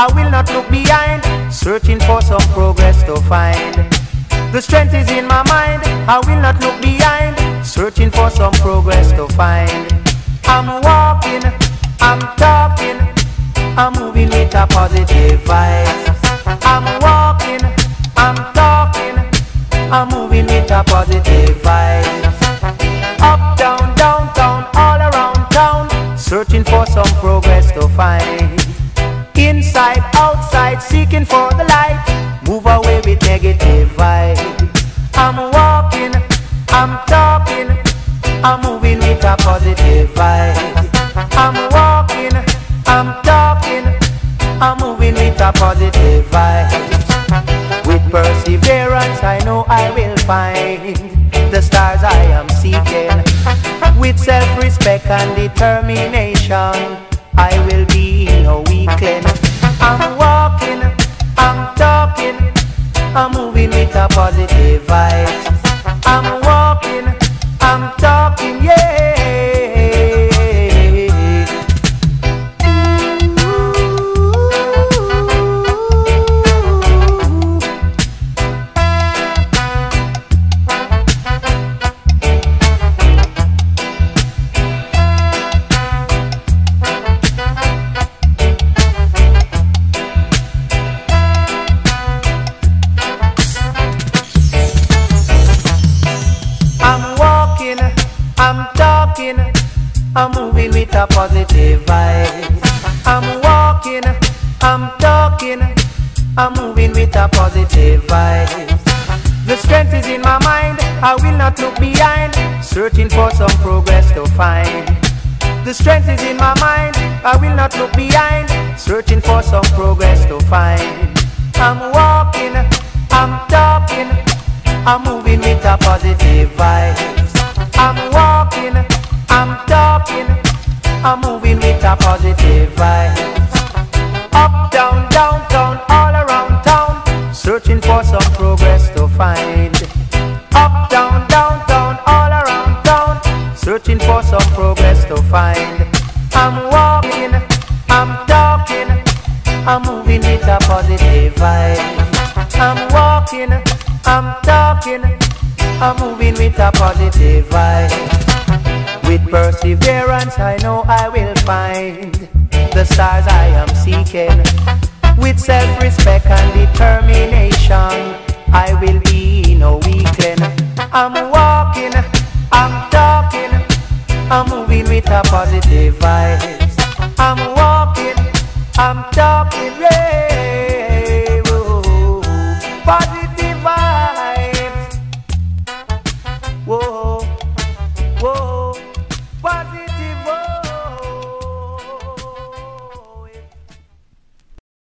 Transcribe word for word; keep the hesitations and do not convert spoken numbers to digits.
I will not look behind, searching for some progress to find. The strength is in my mind, I will not look behind, searching for some progress to find. I'm walking, I'm talking, I'm moving with a positive vibe. I'm walking, I'm talking, I'm moving with a positive vibe. Up, down, downtown, all around town, searching for some progress to find. Inside, outside, seeking for the light, move away with negative vibe. I'm walking, I'm talking, I'm moving with a positive vibe. I'm walking, I'm talking, I'm moving with a positive vibe. With perseverance I know I will find the stars I am seeking. With self-respect and determination I will be no weakling. I'm walking, I'm talking, I'm moving with a positive vibe. I'm walking, I'm talking, yeah. I'm talking, I'm moving with a positive vibe. I'm walking, I'm talking, I'm moving with a positive vibe. The strength is in my mind, I will not look behind, searching for some progress to find. The strength is in my mind, I will not look behind, searching for some progress to find. I'm walking, I'm talking, I'm moving with a positive vibe. I'm walking, I'm talking, I'm moving with a positive vibe. Up, down, downtown, all around town, searching for some progress to find. Up, down, downtown, all around town, searching for some progress to find. I'm walking, I'm talking, I'm moving with a positive vibe. I'm walking, I'm talking, I'm moving with a positive vibe. With perseverance I know I will find the stars I am seeking. With self-respect and determination I will be no weakling. I'm walking, I'm talking, I'm moving with a positive vibe. I'm walking, I'm talking, yeah.